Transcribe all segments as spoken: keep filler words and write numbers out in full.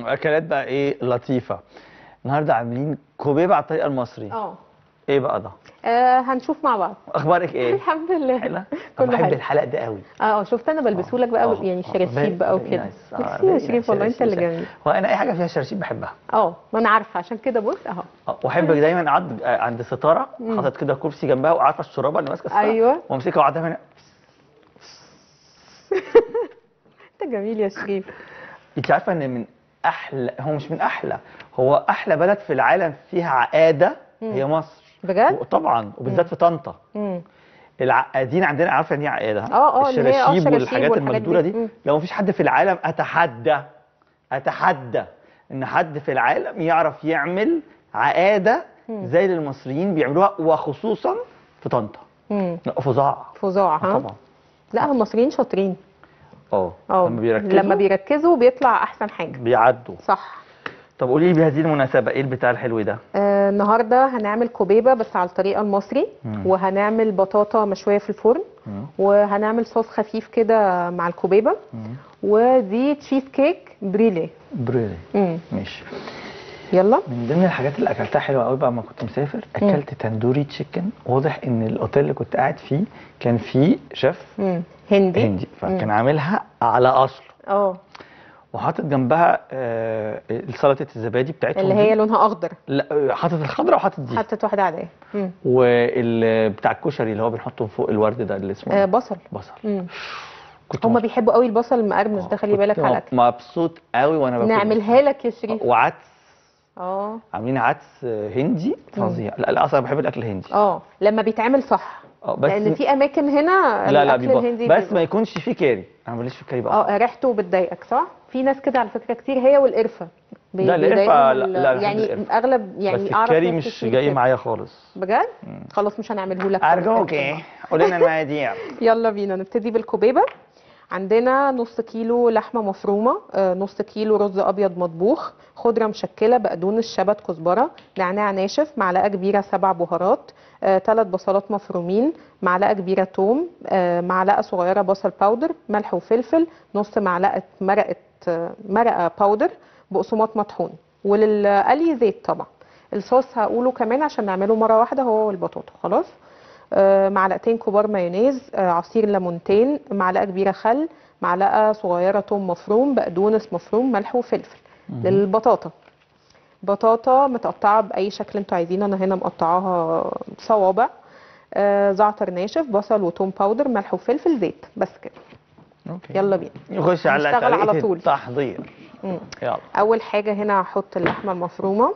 اكلات بقى ايه لطيفه. النهارده عاملين كوبيبه على الطريقه المصري. اه ايه بقى ده؟ آه، هنشوف مع بعض. اخبارك ايه؟ الحمد لله. حلوه. كله بحب حلو. الحلق ده قوي. اه شفت انا بلبسه لك بقى آه، يعني آه، شراشيب بقى very- very وكده. nice. آه، ميرسي يا very شريف nice. والله انت اللي شراشيب. جميل. وانا اي حاجه فيها شراشيب بحبها. اه ما انا عارفه عشان كده بص اهو. آه، واحب دايما اقعد عند ستاره حاطط كده كرسي جنبها وعارفه الشرابه اللي ماسكه الستاره. ايوه وامسكها واقعد هنا. انت جميل يا شريف. انت عارفه ان من احلى، هو مش من احلى، هو احلى بلد في العالم فيها عقاده هي مصر. بجد؟ طبعا، وبالذات في طنطا. امم العقادين عندنا، عارفه يعني ايه عقاده؟ اه اه اللي هي اه الشراشيب شراشيب والحاجات والحاجات المجدوره دي. دي. مم. لو مفيش حد في العالم اتحدى اتحدى ان حد في العالم يعرف يعمل عقاده زي اللي المصريين بيعملوها، وخصوصا في طنطا. امم لا فظاع. فظاع ها؟ طبعا. لا هم المصريين شاطرين. اه اه لما بيركزوا لما بيركزوا بيطلع احسن حاجه. بيعدوا. صح. طب قولي لي بهذه المناسبه ايه البتاع الحلو ده؟ آه النهارده هنعمل كوبيبه بس على الطريقه المصري. مم. وهنعمل بطاطا مشويه في الفرن. مم. وهنعمل صوص خفيف كده مع الكوبيبه. مم. ودي تشيز كيك بريلي. بريلي. امم ماشي. يلا. من ضمن الحاجات اللي اكلتها حلوه قوي بقى ما كنت مسافر، اكلت تندوري تشيكن. واضح ان الاوتيل اللي كنت قاعد فيه كان فيه شيف امم هندي هندي، فكان عاملها على اصل. اه وحاطط جنبها آه سلطه الزبادي بتاعتهم اللي دي. هي لونها اخضر. لا حاطط الخضراء وحاطط دي. حطت واحده عاديه. امم وبتاع الكشري اللي هو بنحطه فوق الورد ده اللي اسمه آه إيه؟ بصل. بصل. امم كنت هما مبسوط. بيحبوا قوي البصل المقرمش ده، خلي بالك على الاكل. مبسوط قوي وانا باكل. نعملها لك يا شريف. وعدس. اه عاملين عدس هندي فظيع. لا لا اصلا بحب الاكل الهندي. اه لما بيتعمل صح. اه بس لان في اماكن هنا لا لا الاكل بيبقى الهندي بس بيبقى. ما يكونش فيه كاري. انا ماليش في الكاري بقى. اه ريحته بتضايقك صح؟ في ناس كده على فكره كتير، هي والقرفه. بي- لا القرفة بيضايقهم لا- ال- لا بحب يعني القرفة. اغلب يعني بس اعرف الكاري ناس مش كتير جاي كده. معايا خالص. بجد؟ خلاص مش هنعمله لك. ارجوكي قولي لنا المقادير. يلا بينا نبتدي بالكوبيبه. عندنا نص كيلو لحمه مفرومه، آه، نص كيلو رز ابيض مطبوخ، خضره مشكله، بقدونس، شبت، كزبره، نعناع ناشف، معلقه كبيره سبع بهارات، ثلاث بصلات مفرومين، معلقه كبيره توم، آه، معلقه صغيره بصل باودر، ملح وفلفل، نص معلقه مرقه آه، مرقه باودر، بقسماط مطحون، وللقلي زيت طبعا. الصوص هقوله كمان عشان نعمله مره واحده هو والبطاطا. خلاص. آه، معلقتين كبار مايونيز، آه، عصير ليمونتين، معلقه كبيره خل، معلقه صغيره توم مفروم، بقدونس مفروم، ملح وفلفل. للبطاطا، بطاطا متقطعه باي شكل انتوا عايزينه، انا هنا مقطعاها صوابع. آه، زعتر ناشف، بصل وتوم باودر، ملح وفلفل، زيت. بس كده. اوكي. يلا بينا نخش على هنشتغل على طريقة طول. التحضير. مم. يلا. اول حاجه هنا هحط اللحمه المفرومه.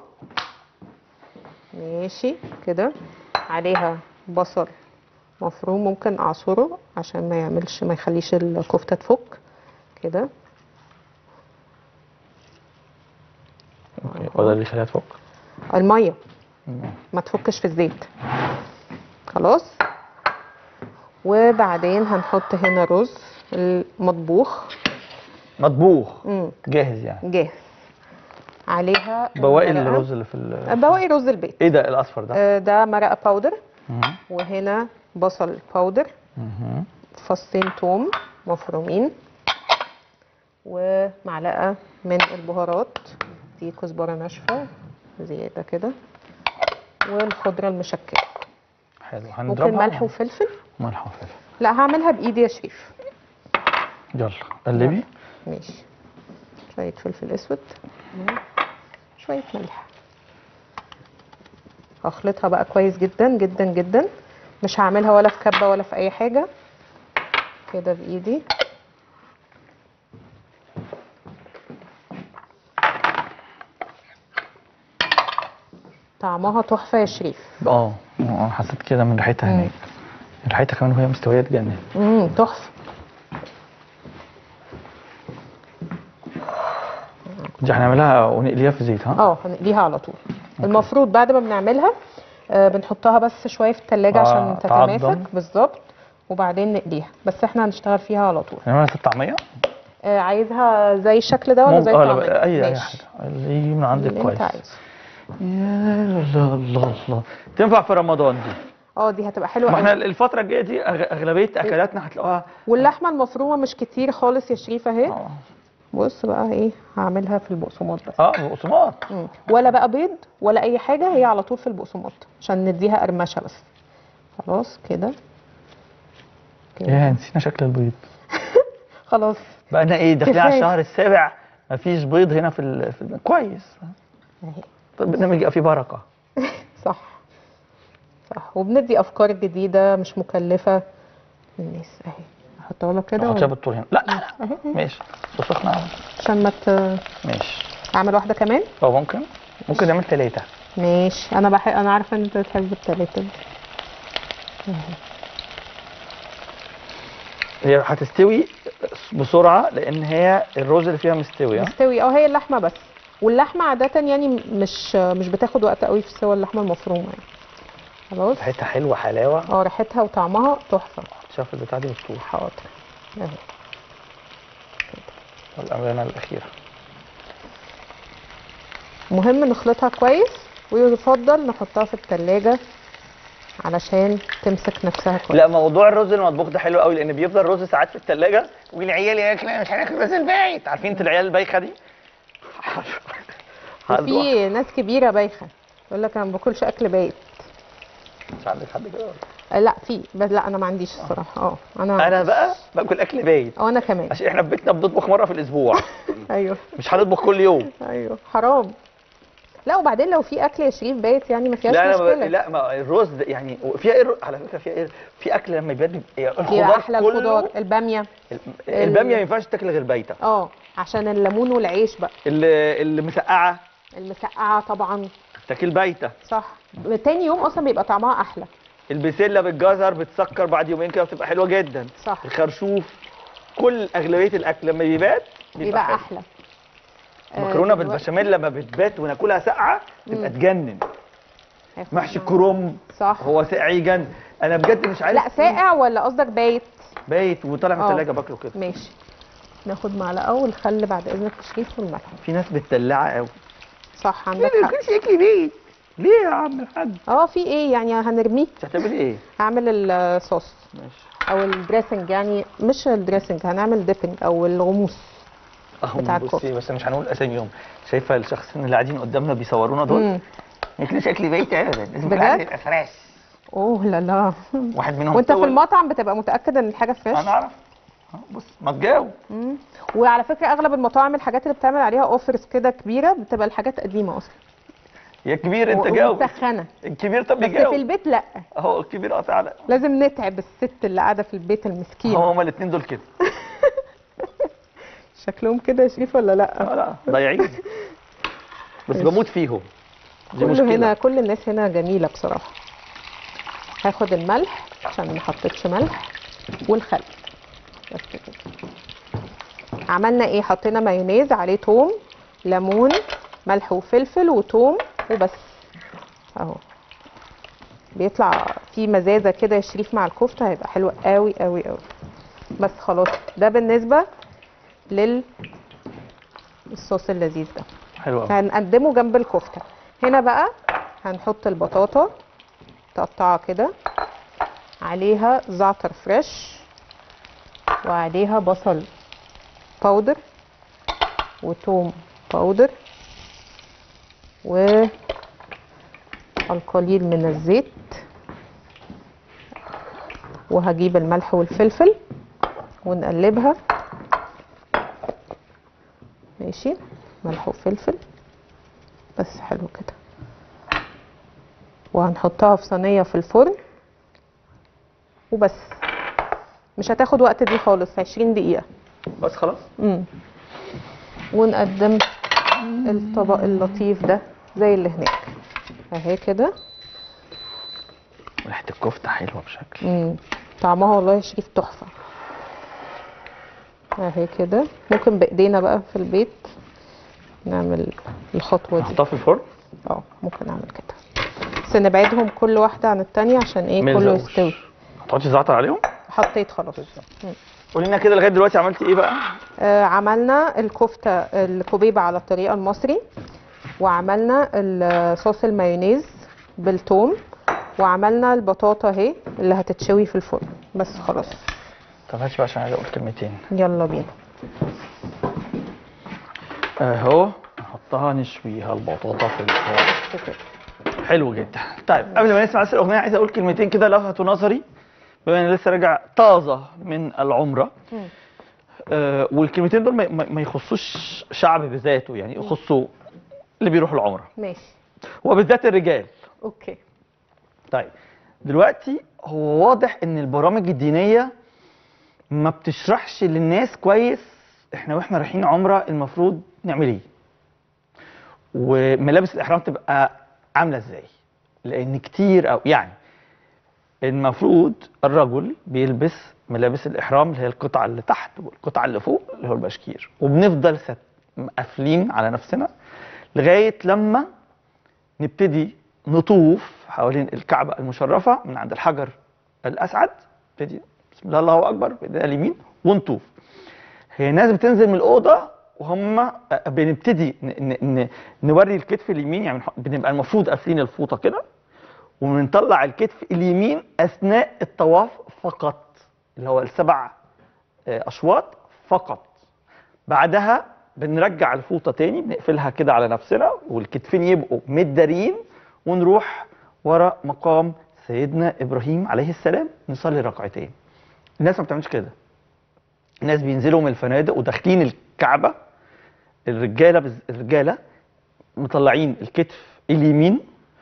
ماشي كده. عليها بصل مفروم، ممكن اعصره عشان ما يعملش ما يخليش الكفته تفك كده. اوكي. وده اللي يخليها تفك؟ الميه ما تفكش في الزيت. خلاص. وبعدين هنحط هنا رز المطبوخ. مطبوخ. امم جاهز يعني. جاهز. عليها بواقي مرقة. الرز اللي في ال... بواقي رز البيت. ايه ده الاصفر ده؟ آه، ده مرقه باودر. مم. وهنا بصل باودر، مم. فصين توم مفرومين، ومعلقه من البهارات دي كزبره ناشفه زياده كده، والخضره المشكله. حلو. هنضربها. ممكن ملح وفلفل. ملح وفلفل. لا هعملها بايدي يا شريف. يلا قلبي. ماشي. شويه فلفل اسود، شويه ملح. هخلطها بقى كويس جدا جدا جدا. مش هعملها ولا في كبه ولا في اي حاجه، كده بايدي. طعمها تحفه يا شريف. اه اه حسيت كده من ريحتها مم. هناك. ريحتها كمان وهي مستويه تجنن. امم تحفه. دي هنعملها ونقليها في زيت ها؟ اه هنقليها على طول. المفروض بعد ما بنعملها آه بنحطها بس شويه في التلاجة آه عشان تعضم. تتماسك بالظبط، وبعدين نقليها. بس احنا هنشتغل فيها على طول. نعملها ست طعميه؟ آه عايزها زي الشكل ده ولا ممكن. زي اه الطعمية؟ لا، اي اي ماشي. حاجه اللي يجي من عندك اللي كويس. انت عايزه. يا الله الله الله. تنفع في رمضان دي؟ اه دي هتبقى حلوه ما احنا قوي. الفتره الجايه دي أغ- اغلبيه اكلاتنا هتلاقوها. واللحمه المفرومه مش كتير خالص يا شريف اهي. اه بص بقى ايه، هعملها في البقسماط بس. اه بقسماط. مم. ولا بقى بيض ولا اي حاجه، هي على طول في البقسماط عشان نديها قرمشه بس. خلاص كده كده. يا نسينا شكل البيض. خلاص بقى انا ايه داخلين على كفاية. الشهر السابع مفيش بيض هنا في ال... في الم... كويس. اهي. البرنامج يبقى فيه بركه. صح صح، وبندي افكار جديده مش مكلفه للناس. اهي احطها لك كده احطها ولا- بالطول هنا. لا لا لا اهي اهي. ماشي. بس سخنه أوي. عشان ما ت... ماشي. اعمل واحده كمان. او ممكن ممكن نعمل ثلاثه. ماشي، انا بحب، انا عارفه ان انت بتحب التلاته دي. اهي. هي هتستوي بسرعه لان هي الرز اللي فيها مستوي. ها مستوي اه، هي اللحمه بس. واللحمه عاده يعني مش مش بتاخد وقت قوي في سوى اللحمه المفرومه يعني. خلاص. ريحتها حلوه حلاوه. اه ريحتها وطعمها تحفه. شاف البتاع دي بالطول. حاضر اهي. والامانه الاخيره. مهم نخلطها كويس، ويفضل نحطها في التلاجة علشان تمسك نفسها كويس. لا موضوع الرز المطبوخ ده حلو قوي لان بيفضل الرز ساعات في الثلاجه والعيال ياكل مش هناكل رز البايت. عارفين انت العيال البايخه دي؟ وفي ناس كبيره بايخه يقول لك انا ما باكلش اكل بايت. مش عندك حد كده ولا؟ آه، لا في، بس لا انا ما عنديش الصراحه. اه انا انا بقى باكل اكل بايت اه انا كمان. عشان احنا في بيتنا بنطبخ مره في الاسبوع. ايوه مش هنطبخ كل يوم. ايوه حرام. لا وبعدين لو في اكل يا شريف بايت يعني ما فيهاش لا انا مشكله. ب... لا ما الرز ده يعني فيها ايه الر- على فكره فيها ايه في اكل لما يبات بيبقى بيبقى الخضار احلى كله. الخضار، الباميه. ال- الباميه ما ينفعش تاكل غير بايته. اه عشان الليمون والعيش بقى. اللي اللي مسقعه المسقعه طبعا. تاكل بايته. صح. تاني يوم اصلا بيبقى طعمها احلى. البسله بالجزر بتسكر بعد يومين كده بتبقى حلوه جدا. صح. الخرشوف كل اغلبيه الاكل لما بيبات بيبقى, بيبقى حلو. احلى. المكرونه آه، دلوقتي بالبشاميل لما بتبات وناكلها ساقعه تبقى تجنن. هاخد محشي معاها. كرنب صح. هو ساقع يجنن. انا بجد مش عارف لا ساقع ولا قصدك بايت؟ بايت وطالع من اه. الثلاجه باكله كده. ماشي. ناخد معلقه والخل بعد اذنك يا شريف والملح. في ناس بتدلعه قوي. صح عندك حق. اكل بيت ليه يا عم الحاج؟ اه في ايه يعني هنرميه؟ انت هتعملي ايه؟ هعمل الصوص ماشي. او الدريسنج، يعني مش الدريسنج، هنعمل ديبنج او الغموس بتاع اهو بصي الكفته. بس مش هنقول اساميهم. شايفه الشخصين اللي قاعدين قدامنا بيصورونا دول؟ مم. ما ياكلوش اكل بيت ابدا لازم بجد؟ الأكل يبقى فريش. اوه لا لا. واحد منهم وانت في طول. المطعم بتبقى متاكد ان الحاجه فريش؟ انا اعرف. أهو بص ما تجاوب. مم. وعلى فكره اغلب المطاعم الحاجات اللي بتعمل عليها اوفرز كده كبيره بتبقى الحاجات قديمه اصلا. يا كبير انت جاوب. ومسخنه. الكبير طب بس في يجاوب. البيت لا. اهو الكبير قاطع على لازم نتعب الست اللي قاعده في البيت المسكينه. هو هما الاثنين دول كده. شكلهم كده يا شريف ولا لا؟ لا لا ضايعين. بس ماشي. بموت فيهم. دي كله مشكله. هنا، كل الناس هنا جميله بصراحه. هاخد الملح عشان ما حطيتش ملح والخل بس كده. عملنا ايه؟ حطينا مايونيز عليه توم ليمون ملح وفلفل وتوم وبس اهو. بيطلع فيه مزازه كده يا شريف مع الكفته، هيبقى حلو قوي قوي قوي. بس خلاص ده بالنسبه لل الصوص اللذيذ ده. حلو قوي. هنقدمه جنب الكفته. هنا بقى هنحط البطاطا تقطعها كده، عليها زعتر فريش وعليها بصل باودر وتوم باودر والقليل من الزيت، وهجيب الملح والفلفل ونقلبها. ماشي، ملح وفلفل بس حلو كده. وهنحطها في صينية في الفرن وبس. مش هتاخد وقت دي خالص، عشرين دقيقة بس خلاص. امم ونقدم الطبق اللطيف ده زي اللي هناك اهي كده. ريحه الكفته حلوه بشكل. امم طعمها والله يا شريف تحفة اهي كده. ممكن بايدينا بقى في البيت نعمل الخطوة دي. نحطها في الفرن. اه ممكن نعمل كده بس نبعدهم كل واحدة عن التانية عشان ايه ما كله يلزقوش. يستوي. هتحطي زعتر عليهم؟ حطيت خلاص. مم. قولي لنا كده لغايه دلوقتي عملتي ايه بقى؟ آه عملنا الكفتة الكوبيبة على الطريقة المصري، وعملنا الصوص المايونيز بالثوم، وعملنا البطاطا اهي اللي هتتشوي في الفرن. بس خلاص طب هاتي بقى عشان عايز اقول كلمتين. يلا بينا. اهو نحطها نشويها البطاطا في الفرن. حلو جدا. طيب قبل ما نسمع بس الاغنيه عايز اقول كلمتين كده لفتوا نظري بما اني لسه راجع طازه من العمره. آه والكلمتين دول ما, ما يخصوش شعب بذاته، يعني يخصوا اللي بيروحوا العمره. ماشي. وبالذات الرجال. اوكي. طيب دلوقتي هو واضح ان البرامج الدينيه ما بتشرحش للناس كويس احنا واحنا رايحين عمره المفروض نعمل ايه، وملابس الاحرام تبقى عامله ازاي. لان كتير او يعني المفروض الرجل بيلبس ملابس الاحرام اللي هي القطعه اللي تحت والقطعه اللي فوق اللي هو البشكير، وبنفضل قافلين على نفسنا لغايه لما نبتدي نطوف حوالين الكعبه المشرفه من عند الحجر الاسعد. نبتدي بسم الله الله اكبر بايدينا اليمين ونطوف. هي الناس بتنزل من الاوضه وهم بنبتدي نوري الكتف اليمين، يعني بنبقى المفروض قافلين الفوطه كده وبنطلع الكتف اليمين اثناء الطواف فقط، اللي هو السبع اشواط فقط. بعدها بنرجع الفوطه تاني بنقفلها كده على نفسنا والكتفين يبقوا متداريين ونروح ورا مقام سيدنا ابراهيم عليه السلام نصلي ركعتين. الناس ما بتعملش كده. الناس بينزلوا من الفنادق وداخلين الكعبه، الرجاله بز... الرجاله مطلعين الكتف اليمين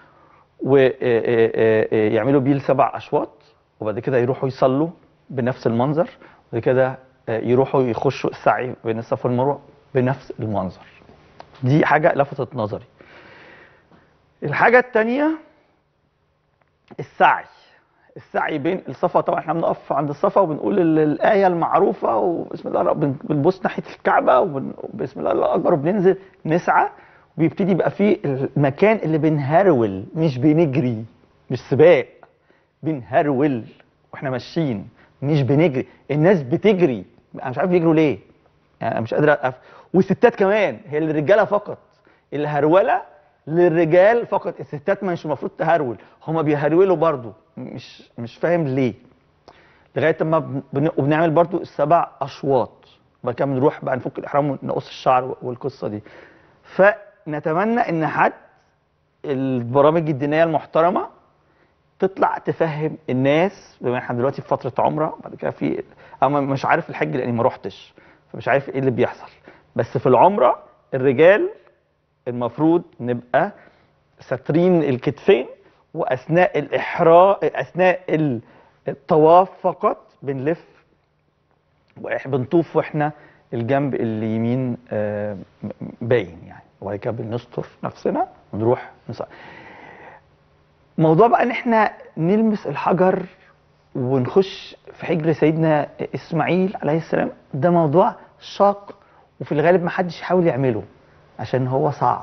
ويعملوا بيه السبع اشواط، وبعد كده يروحوا يصلوا بنفس المنظر، وبعد كده يروحوا يخشوا السعي بين الصفا والمروه بنفس المنظر. دي حاجه لفتت نظري. الحاجه الثانيه السعي. السعي بين الصفا، طبعا احنا بنقف عند الصفا وبنقول الايه المعروفه وبسم الله بنبص ناحيه الكعبه وبسم الله الله اكبر وبننزل نسعى، وبيبتدي يبقى فيه المكان اللي بنهرول، مش بنجري، مش سباق، بنهرول واحنا ماشيين مش بنجري. الناس بتجري انا مش عارف بيجروا ليه، يعني انا مش قادر أف... والستات كمان، هي للرجاله فقط الهروله، للرجال فقط. الستات مش المفروض تهرول، هما بيهرولوا برضو، مش مش فاهم ليه. لغايه اما بن... وبنعمل برضو السبع اشواط، وبعد كده بنروح بقى نفك الاحرام ونقص الشعر والقصه دي. فنتمنى ان حد البرامج الدينيه المحترمه تطلع تفهم الناس، بما احنا دلوقتي في فتره عمره، بعد كده في انا مش عارف الحج لاني ما روحتش فمش عارف ايه اللي بيحصل، بس في العمره الرجال المفروض نبقى ساترين الكتفين، واثناء الاحرام اثناء الطواف فقط بنلف وبنطوف واحنا الجنب اليمين باين يعني، وبعد كده بنستر نفسنا ونروح نصلي. موضوع بقى ان احنا نلمس الحجر ونخش في حجر سيدنا اسماعيل عليه السلام، ده موضوع شاق وفي الغالب ما حدش يحاول يعمله عشان هو صعب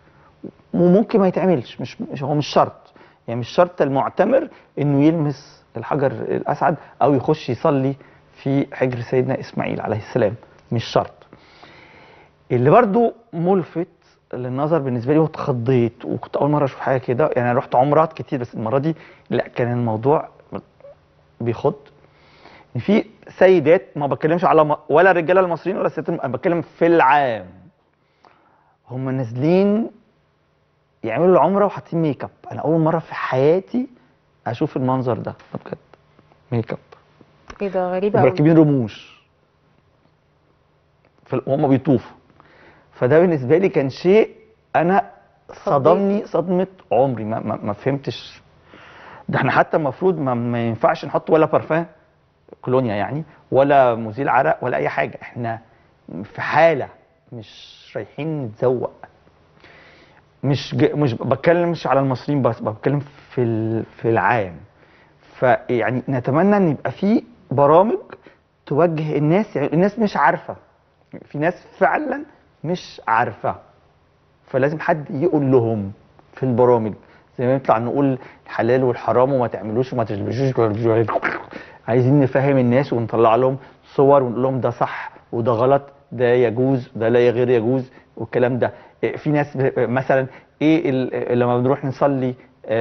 وممكن ما يتعملش. مش, مش هو مش شرط، يعني مش شرط المعتمر انه يلمس الحجر الاسعد او يخش يصلي في حجر سيدنا اسماعيل عليه السلام، مش شرط. اللي برضو ملفت للنظر بالنسبه لي واتخضيت، وكنت اول مره اشوف حاجه كده، يعني انا رحت عمرات كتير بس المره دي لا، كان الموضوع بيخض. في سيدات، ما بتكلمش على ولا الرجاله المصريين ولا الستات، انا بتكلم في العام، هم نازلين يعملوا العمره وحاطين ميك اب. انا اول مره في حياتي اشوف المنظر ده بجد، ميك اب. ايه ده غريب قوي. مركبين رموش وهم بيطوفوا. فده بالنسبه لي كان شيء انا صدمني صدمه عمري، ما, ما, ما فهمتش. ده احنا حتى المفروض ما, ما ينفعش نحط ولا بارفان كولونيا يعني، ولا مزيل عرق ولا اي حاجه، احنا في حاله مش رايحين نتزوق. مش ج... مش بتكلمش على المصريين بس، بتكلم في في العام. فيعني نتمنى ان يبقى في برامج توجه الناس، يعني الناس مش عارفه، في ناس فعلا مش عارفه، فلازم حد يقول لهم في البرامج، زي ما نطلع نقول الحلال والحرام وما تعملوش وما تشبشوش. عايزين نفهم الناس ونطلع لهم صور ونقول لهم ده صح وده غلط، ده يجوز ده لا غير يجوز والكلام ده. في ناس مثلا ايه لما بنروح نصلي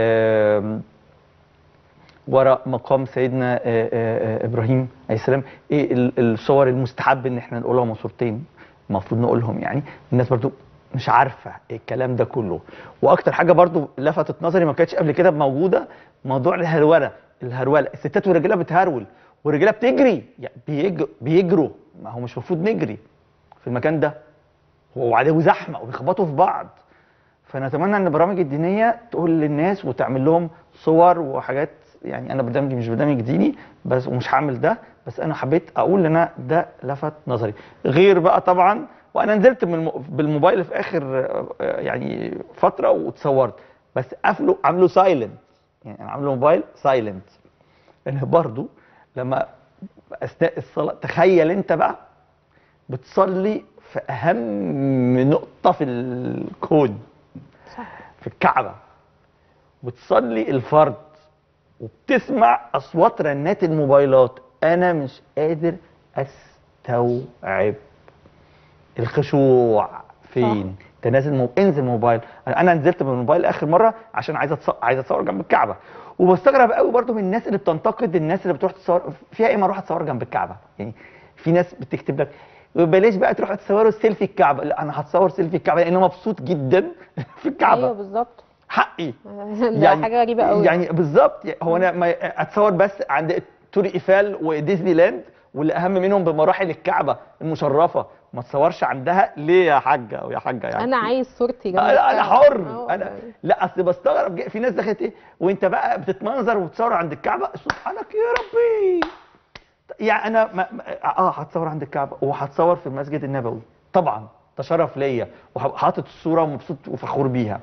ورا مقام سيدنا ابراهيم عليه السلام، ايه الصور المستحب ان احنا نقولها صورتين، المفروض نقولهم يعني. الناس برضو مش عارفه الكلام ده كله. واكتر حاجه برضو لفتت نظري ما كانتش قبل كده موجوده، موضوع الهروله. الهروله الستات والرجاله بتهرول والرجاله بتجري، يعني بيجروا بيجروا ما هو مش المفروض نجري في المكان ده، وبعدين زحمه وبيخبطوا في بعض. فنتمنى ان البرامج الدينيه تقول للناس وتعمل لهم صور وحاجات. يعني انا برنامجي مش برنامج ديني بس ومش هعمل ده، بس انا حبيت اقول ان أنا ده لفت نظري. غير بقى طبعا وانا نزلت من الم... بالموبايل في اخر آه، يعني فتره واتصورت، بس قفلوا عملوا سايلنت، يعني انا عامله موبايل سايلنت. لان برضو لما اثناء الصلاه تخيل انت بقى بتصلي في اهم نقطه في الكون، في الكعبه، بتصلي الفرض وبتسمع اصوات رنات الموبايلات. انا مش قادر استوعب الخشوع فين. انت نازل مو... انزل موبايل. انا نزلت بالموبايل اخر مره عشان عايز اتصور عايز اتصور جنب الكعبه. وبستغرب قوي برضو من الناس اللي بتنتقد الناس اللي بتروح تصور فيها ايه ما اروح اتصور جنب الكعبه. يعني في ناس بتكتب لك بلاش بقى تروحوا تصوروا السيلفي الكعبه. لا انا هتصور سيلفي الكعبه لان انا مبسوط جدا في الكعبه. ايوه بالظبط. حقي. ده يعني حاجه غريبه قوي. يعني بالظبط. هو انا ما اتصور بس عند تور ايفال وديزني لاند واللي اهم منهم بمراحل الكعبه المشرفه، ما تصورش عندها ليه يا حاجه او يا حاجه؟ يعني انا عايز صورتي جنب انا انا حر. أوه. انا لا اصل بستغرب في ناس دخلت ايه وانت بقى بتتمنظر وبتصور عند الكعبه. سبحانك يا ربي. يعني انا ما اه هتصور عند الكعبه وهتصور في المسجد النبوي طبعا، ده شرف ليا وحاطط الصوره ومبسوط وفخور بيها.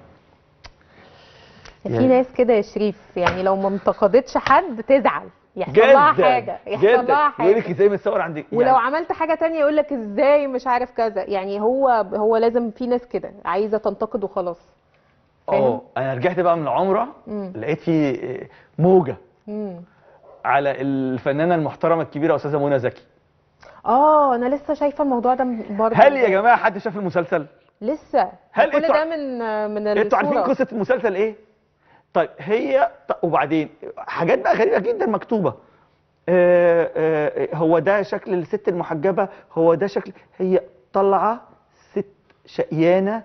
في ناس كده يا شريف يعني لو ما انتقدتش حد تزعل، يحصل لها حاجه يحصل لها حاجه يقول لك ازاي متصور عندك يعني. ولو عملت حاجه تانية يقول لك ازاي مش عارف كذا. يعني هو هو لازم في ناس كده عايزه تنتقد وخلاص. اه انا رجعت بقى من العمره لقيت في موجه مم. على الفنانه المحترمه الكبيره استاذه منى زكي. اه انا لسه شايفه الموضوع ده برضه. هل يا جماعه حد شاف المسلسل؟ لسه. هل كل ده من من الصوره. انتوا عارفين قصه المسلسل ايه؟ طيب هي وبعدين حاجات بقى غريبه جدا مكتوبه. آآ آآ هو ده شكل الست المحجبه، هو ده شكل. هي طالعه ست شقيانه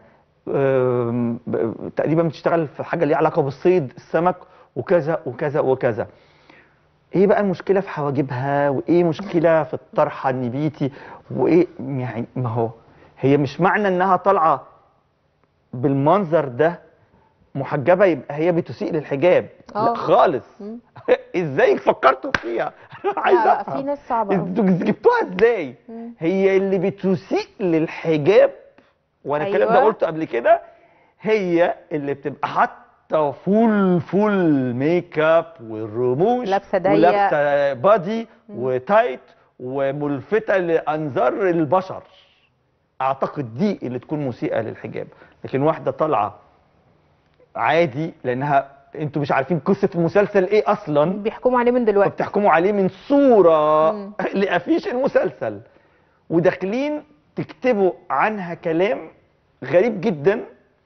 تقريبا بتشتغل في حاجه ليها علاقه بالصيد السمك وكذا وكذا وكذا. ايه بقى المشكله في حواجبها وايه مشكله في الطرحه النبيتي وايه؟ يعني ما هو هي مش معنى انها طالعه بالمنظر ده محجبه يبقى هي بتسيء للحجاب. لا خالص. ازاي فكرتوا فيها؟ عايز افهم. في ناس صعبه انتوا جبتوها ازاي؟ مم. هي اللي بتسيء للحجاب وانا الكلام أيوة. ده قلته قبل كده. هي اللي بتبقى حاطه فول فول ميك اب والرموش لابسه ضيق ولابسه بادي وتايت وملفته لانظار البشر. اعتقد دي اللي تكون مسيئه للحجاب. لكن واحده طالعه عادي لانها انتوا مش عارفين قصه المسلسل ايه اصلا، بيحكموا عليه من دلوقتي، بتحكموا عليه من صوره لافيش المسلسل وداخلين تكتبوا عنها كلام غريب جدا.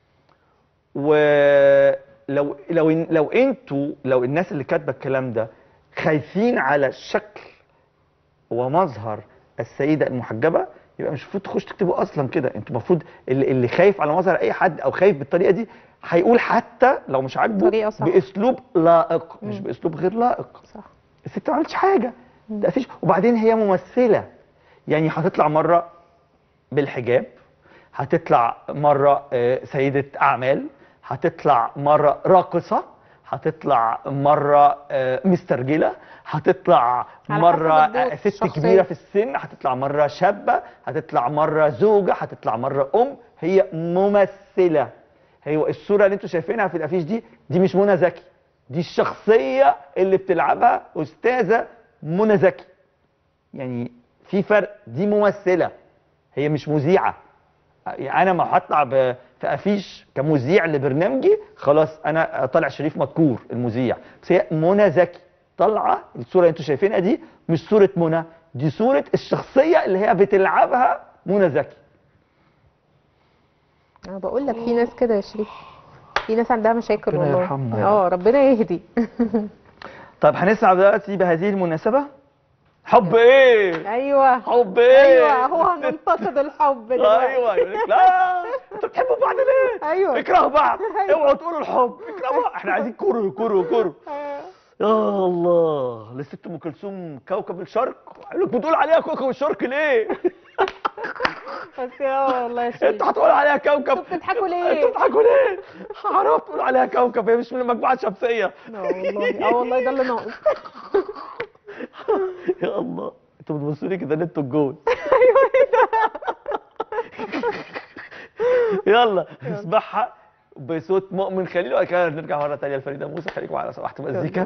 ولو لو لو انتوا لو الناس اللي كاتبه الكلام ده خايفين على شكل ومظهر السيده المحجبه يبقى مش المفروض تخش تكتبوا اصلا كده. انتوا المفروض اللي, اللي خايف على مظهر اي حد او خايف بالطريقه دي هيقول حتى لو مش عاجبه باسلوب لائق مش مم. باسلوب غير لائق. صح. الست ما عملتش حاجه. تأسيش. وبعدين هي ممثله، يعني هتطلع مره بالحجاب، هتطلع مره سيده اعمال، هتطلع مره راقصه، هتطلع مره مسترجله، هتطلع مره ست شخصية. كبيره في السن، هتطلع مره شابه، هتطلع مره زوجه، هتطلع مره ام. هي ممثله. هي الصوره اللي انتوا شايفينها في الافيش دي دي مش منى زكي، دي الشخصيه اللي بتلعبها استاذه منى زكي. يعني في فرق. دي ممثله هي مش مذيعه. يعني انا ما هطلع في افيش كمذيع لبرنامجي خلاص انا طالع شريف مذكور المذيع، بس هي منى زكي طالعه. الصوره اللي انتوا شايفينها دي مش صوره منى، دي صوره الشخصيه اللي هي بتلعبها منى زكي. انا بقول لك في ناس كده يا شريف، في ناس عندها مشاكل والله. ربنا يرحمنا. اه ربنا يهدي. طب هنسمع دلوقتي بهذه المناسبه حب ايه؟ ايوه حب ايه؟ ايوه هو هننتقد الحب دلوقتي. ايوه يقول لك لا انتوا بتحبوا بعض ليه؟ ايوه اكرهوا بعض، أيوة. اوعوا تقولوا الحب، اكرهوا بعض، احنا عايزين كرو كرو كرو. يا الله، لست ام كلثوم كوكب الشرق، قال لك بتقول عليها كوكب الشرق ليه؟ بس يا والله يا شيخ انتوا هتقولوا عليها كوكب، انتوا بتضحكوا ليه؟ انتوا بتضحكوا ليه؟ حرام تقولوا عليها كوكب، هي مش من المجموعه الشمسيه. اه والله اه والله ده اللي ناقص. يا الله، انتوا بتبصوا لي كده ان انتوا الجول. ايوه ايه ده؟ يلا نسمعها بصوت مؤمن خليل، وبعد كده نرجع مره ثانيه لفريده موسى. خليكم على صباحة مزيكا.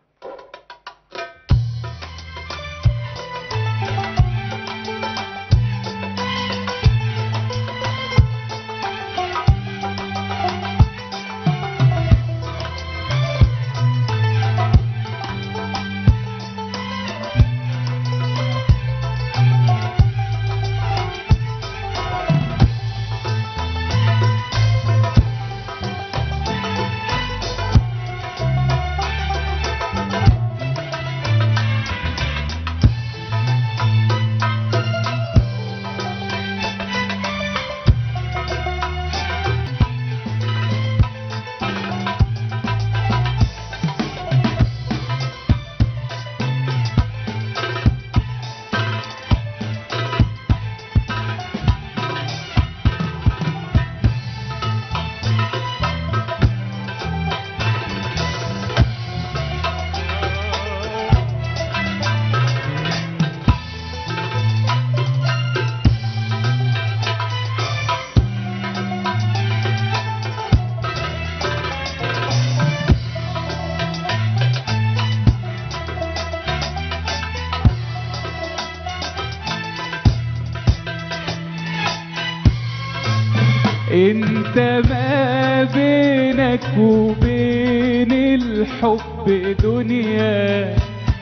انت ما بينك وبين الحب دنيا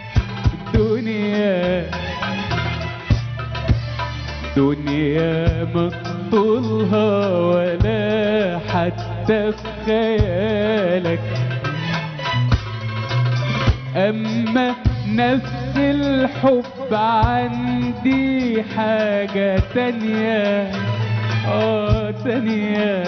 دنيا دنيا مطولها ولا حتى في خيالك، اما نفس الحب عندي حاجة تانية، اه تانية،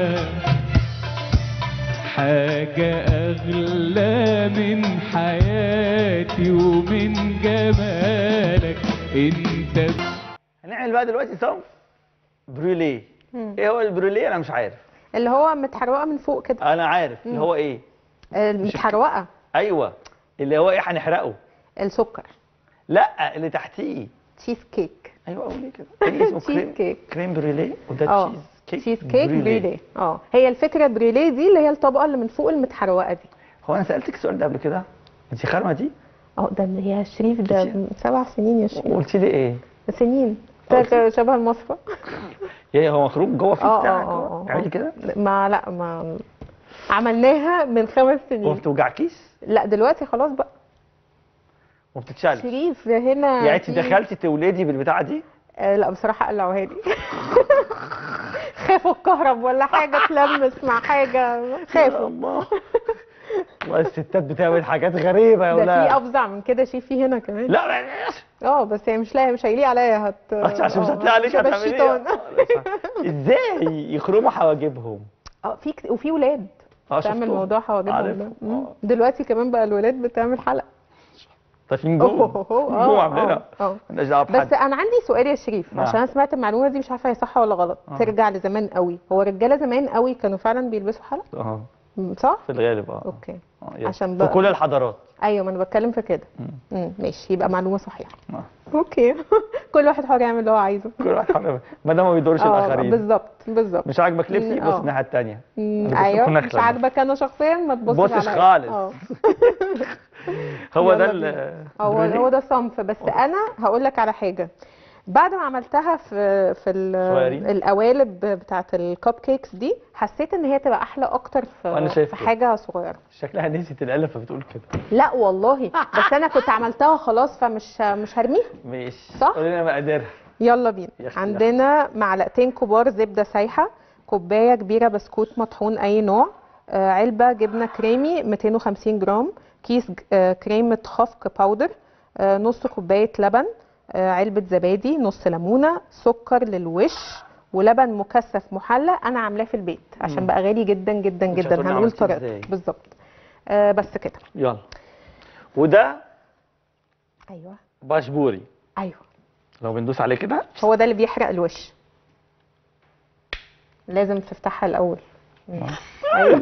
حاجة أغلى من حياتي ومن جمالك انت. هنعمل بقى دلوقتي صنف بروليه. ايه هو البروليه؟ انا مش عارف. اللي هو متحروقه من فوق كده. انا عارف اللي هو ايه. آه، متحروقه. ايوه اللي هو ايه هنحرقه. السكر. لا اللي تحتيه تشيز كيك. ايوه قولي كده. ايه اسمه؟ تشيز كريم كيك. كريم بروليه وده اه تشيز كيك. تشيز كيك بريليه. اه هي الفكره بريليه دي اللي هي الطبقه اللي من فوق المتحروقه دي. هو انا سالتك السؤال ده قبل كده؟ انت خارمه دي؟ اه ده اللي هي شريف ده من سبع سنين يا شريف. وقلت لي ايه؟ سنين. ده شبه المصفى. ايه هو مخروم جوه فيه اه بتاعك؟ اه اه اعملي كده. ما لا ما عملناها من خمس سنين. وما بتوجعكيش؟ لا دلوقتي خلاص بقى. وبتتشالي؟ شريف هنا. يعني انت في- دخلتي تولدي بالبتاعه دي؟ آه لا بصراحه قلعوها لي. خافوا الكهرب ولا حاجه تلمس مع حاجه، يا خافوا. الله. والله الستات بتعمل حاجات غريبه يا ده ولاد. في افظع من كده شيء في هنا كمان. لا معلش. اه بس هي مش لاقيه، مش هيليق عليا هت عشان مش آه، هتلاقي عليك شبه هتعملي الشيطان. ايه؟ ازاي يخرموا حواجبهم؟ اه في كت... وفي ولاد اه بتعمل شفتهم. موضوع حواجبهم عارف. ده. مم. آه. دلوقتي كمان بقى الولاد بتعمل حلقه. طايفين أوه، جوه أوه، أوه، آه، جوه عاملينها. آه، آه. مالناش دعوه بس بحد. انا عندي سؤال يا شريف، نعم. عشان انا سمعت المعلومه دي مش عارفه هي صح ولا غلط. آه. ترجع لزمان قوي، هو الرجاله زمان قوي كانوا فعلا بيلبسوا حلق؟ اه مم، صح؟ في الغالب اه. اوكي. آه، يس. عشان في بقى- كل الحضارات. ايوه ما انا بتكلم في كده. مم. امم ماشي يبقى معلومه صحيحه. آه. اوكي. كل واحد حر يعمل اللي هو عايزه. كل واحد حر ما دام ما بيضرش اه الاخرين. بالظبط بالظبط. مش عاجبك لبسي مم، بص آه. الناحيه الثانيه. مم، أنا كنت ايوه بكون مش أخلع. عاجبك انا شخصيا ما تبصش بصش عليا. خالص. اه هو ده يلا ال بينا. هو بروليه؟ هو ده الصنف. بس انا هقول لك على حاجه. بعد ما عملتها في في ال- صغيرين؟ القوالب بتاعه الكب كيكس دي، حسيت ان هي تبقى احلى اكتر وأنا في شايف في كده. حاجه صغيره. شكلها نسيت القلم فبتقول كده. لا والله بس انا كنت عملتها خلاص فمش مش هرميها. ماشي. صح؟ قولي لنا مقاديرها. يلا بينا. يا أختي عندنا معلقتين كبار زبده سايحه، كوبايه كبيره بسكوت مطحون اي نوع، آه، علبه جبنه كريمي مئتين وخمسين جرام، كيس ج- آه، كريمه خفق باودر، آه، نص كوبايه لبن، آه، علبه زبادي، نص ليمونه، سكر للوش، ولبن مكثف محلى انا عاملاه في البيت عشان مم. بقى غالي جدا جدا مش جدا. هتقولي هنقول عملتيه طريقته إزاي. بالظبط. آه بس كده. يلا. وده ايوه باشبوري، ايوه، لو بندوس عليه كده هو ده اللي بيحرق الوش، لازم تفتحها الاول. مم. ايوه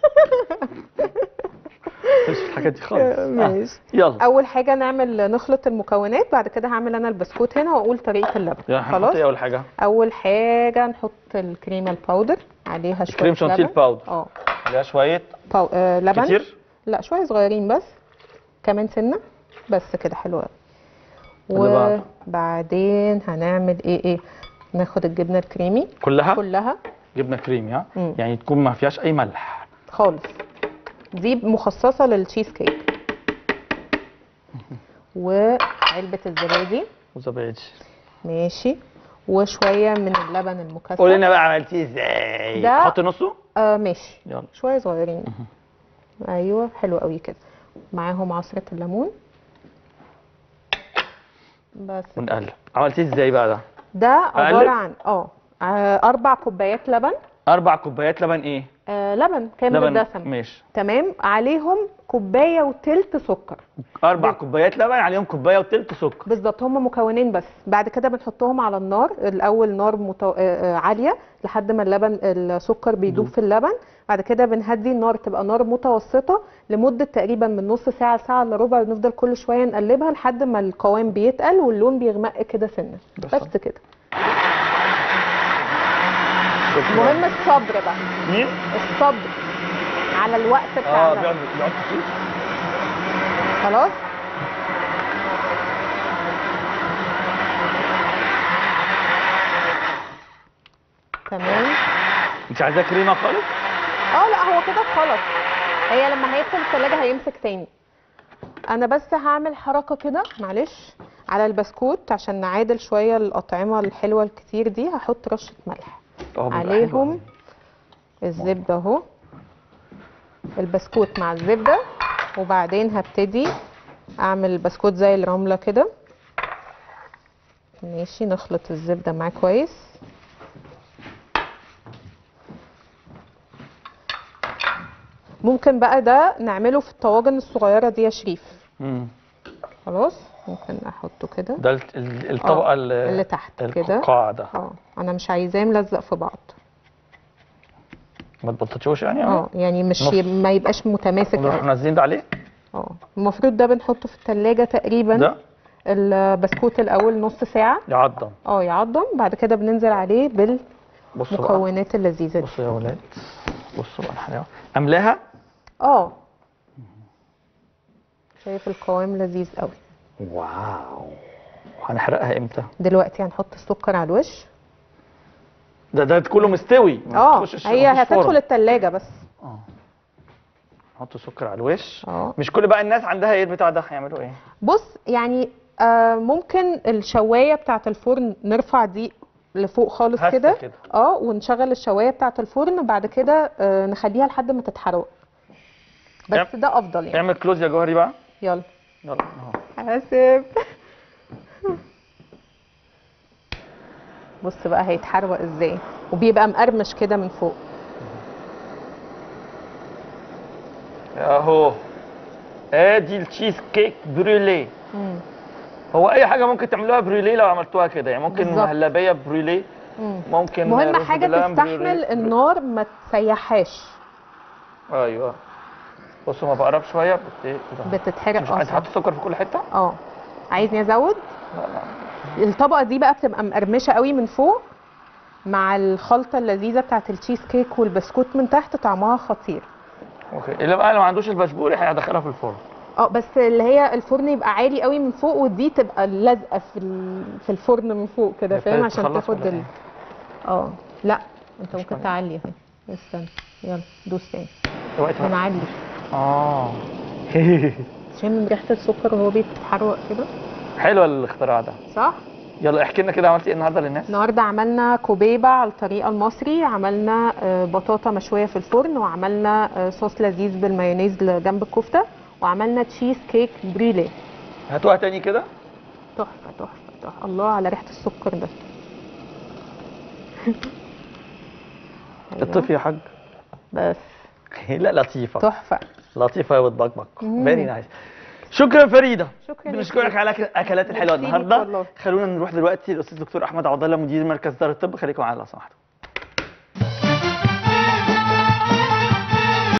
مش في الحاجات دي خالص. آه. ماشي. يلا. اول حاجه نعمل نخلط المكونات، بعد كده هعمل انا البسكوت هنا واقول طريقه اللبن. يلا هنحط خلاص. ايه اول حاجه؟ اول حاجه نحط الكريمه الباودر عليها شويه كريم شانتيه لبن. باودر. اه عليها شويه باو... آه لبن كتير؟ لا شويه صغيرين بس، كمان سنه بس كده حلوه قوي. اللي بعده؟ وبعدين هنعمل ايه ايه ناخد الجبنه الكريمي كلها؟ كلها جبنه كريمي ها؟ مم. يعني تكون ما فيهاش اي ملح خالص، دي مخصصه للتشيز كيك. وعلبه الزبادي وزبادي. ماشي، وشويه من اللبن المكثف. قولي لنا بقى عملتيه ازاي؟ ده- حط نصه؟ آه ماشي، يلا. شويه صغيرين. ايوه حلو قوي كده، معاهم عصره الليمون بس. ونقلب. عملتيه ازاي بقى ده؟ ده عباره أقلب؟ عن اه آه، اربع كوبايات لبن. اربع كوبايات لبن ايه؟ آه لبن كامل لبن الدسم. ماشي. تمام، عليهم كوبايه وتلت سكر. اربع كوبايات لبن عليهم كوبايه وتلت سكر. بالظبط، هم مكونين بس. بعد كده بنحطهم على النار، الاول نار متو... آه، آه، عاليه لحد ما اللبن السكر بيدوب في اللبن. بعد كده بنهدي النار تبقى نار متوسطه لمده تقريبا من نص ساعه لساعه الا ربع، بنفضل كل شويه نقلبها لحد ما القوام بيتقل واللون بيغمق كده سنه. بس. بس كده. المهم الصبر بقى، مين؟ الصبر على الوقت بتاع اه اللبن. بيقعد بيقعد كتير. خلاص. تمام. مش عايزاه كريمه خالص؟ اه لا هو كده خلاص، هي لما هيدخل الثلاجه هيمسك تاني. انا بس هعمل حركه كده معلش على البسكوت عشان نعادل شويه الاطعمه الحلوه الكتير دي. هحط رشه ملح اه بيبقى حلو عليهم، أوي. الزبده اهو، البسكوت مع الزبده. وبعدين هبتدي اعمل البسكوت زي الرمله كده. ماشي، نخلط الزبده معاه كويس. ممكن بقى ده نعمله في الطواجن الصغيره دي يا شريف. امم خلاص، ممكن احطه كده. ده ال- ال- الطبقه آه، اللي, اللي تحت كده. القاع ده. اه انا مش عايزاه ملزق في بعض. ما تبططوش يعني؟ اه يعني مش نص. ي... ما يبقاش متماسك ونروح أوي. منزلين ده عليه؟ اه المفروض ده بنحطه في التلاجة تقريبا. ده البسكوت الاول نص ساعه يعضم. اه يعضم. بعد كده بننزل عليه بصوا بقى، بالمكونات اللذيذه دي. بصوا يا ولاد، بصوا بقى الحلاوه. املاها؟ اه شايف القوام لذيذ قوي. واو. هنحرقها امتى؟ دلوقتي هنحط السكر على الوش. ده ده كله مستوي. ما اه تخشش- هي مفيش فرن. هتدخل التلاجة بس. اه. نحط سكر على الوش. اه مش كل بقى الناس عندها ايه البتاع ده، هيعملوا ايه؟ بص يعني آه ممكن الشوايه بتاعه الفرن نرفع دي لفوق خالص هسه كده. كده. اه ونشغل الشوايه بتاعه الفرن، بعد كده آه نخليها لحد ما تتحرق. بس اعم- ده افضل يعني. اعمل كلوز يا جوهري بقى. يلا يلا اهو. حاسب. بص بقى هيتحروق ازاي، وبيبقى مقرمش كده من فوق. اهو. ادي التشيز كيك بريليه. مم. هو اي حاجه ممكن تعملوها بريليه لو عملتوها كده، يعني ممكن بالظبط. مهلبيه بريليه، مم. ممكن مهم رز حاجه بلبن تستحمل بريليه. النار ما تسيحهاش. ايوه. بصوا ما بقرب شويه بت... بتتحرق مش عايز اصلا. تحط سكر في كل حته؟ اه عايزني ازود؟ لا لا. الطبقه دي بقى بتبقى مقرمشه قوي من فوق مع الخلطه اللذيذه بتاعت التشيز كيك والبسكوت من تحت، طعمها خطير. اوكي. اللي بقى اللي ما عندوش البشبوري هيدخلها في الفرن. اه بس اللي هي الفرن يبقى عالي قوي من فوق، ودي تبقى لازقه في ال- في الفرن من فوق كده، هي فاهم؟ ابتدت عشان تخلص تاخد ولا ال... إيه؟ اه لا انت ممكن شوية. تعلي اهي. استنى يلا دوس تاني. دلوقتي بقى. هنعلي. اه. شم ريحه السكر وهو بيتحرق كده. حلو الاختراع ده. صح. يلا احكي لنا كده عملتي ايه النهارده للناس؟ النهارده عملنا كوبيبه على الطريقه المصري، عملنا آه، بطاطا مشويه في الفرن، وعملنا آه، صوص لذيذ بالمايونيز جنب الكفته، وعملنا تشيز كيك بريليه. هاتوها تاني كده. تحفه تحفه تحفه، الله على ريحه السكر ده. أيوة. اطفي يا حاج. بس لا لطيفه تحفه. لطيفه وبتبقبق. مم. فيري نايس. شكرا فريده. شكرا بنشكرك على الاكلات الحلوه ميرسي ليك النهارده. والله. خلونا نروح دلوقتي للاستاذ دكتور احمد عبد الله مدير مركز دار الطب. خليكم معانا لو سمحتوا.